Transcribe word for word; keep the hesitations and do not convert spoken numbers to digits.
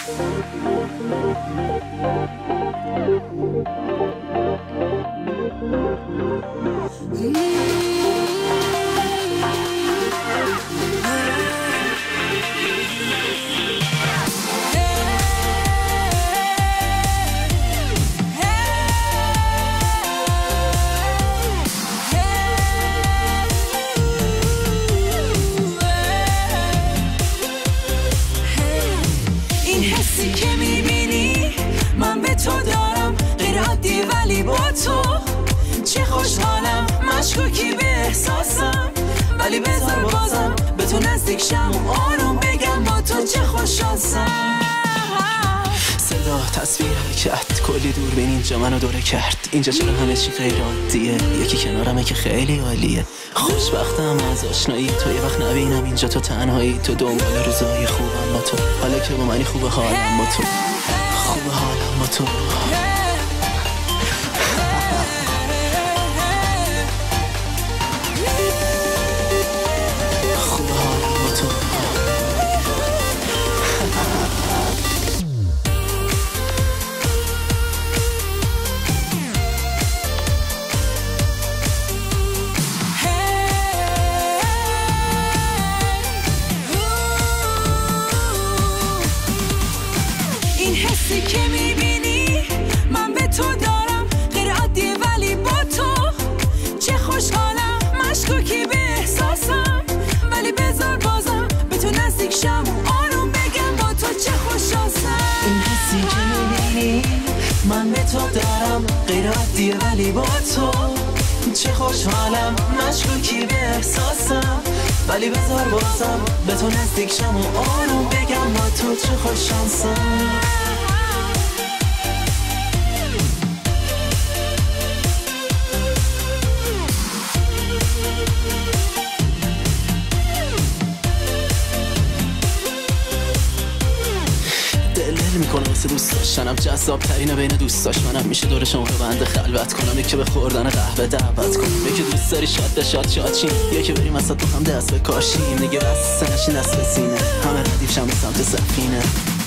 حسی که میبینی من به تو دارم غیر عادی ولی با تو چه خوشحالم مشکوکی به احساسم ولی بذار بازم به تو نزدیک شم و آروم بگم با تو چه خوشحالم صدا تصویر حرکت کلی دور بین اینجا منو دوره کرد اینجا چرا همه چی غیر عادیه یکی کنارمه که خیلی عالیه خوشبختم از آشنایی تو یه وقت نبینم اینجا تو تنهایی تو دنبال روزای خوبم با تو حالا که با منی خوبه حالم با تو خوبه حالم با تو خوبه حالم با تو این حسی که میبینی من به تو دارم غیر عادیه ولی با تو چه خوشحالم مشکوکی به احساسم ولی بذار بازم به تو نزدیک شم و آروم بگم با تو چه خوشحالم این حسی که میبینی من به تو دارم غیر عادیه ولی با تو چه خوشحالم مشکوکی به احساسم ولی بذار بازم به تو نزدیک شم و آروم بگم با تو چه خوششانسم میکنه واسه دوست داشتنم جذاب ترینه بین دوست داشت منم میشه دور شما رو بنده خلوت کنم یکی به خوردن قهوه دعوت کنم یکی دوست داری شاد به شاد شاد شیم یکی بریم اصلا تو هم دست بکاشیم دیگه بس نشین دست به سینه همه ردیف شم به سمت سفینه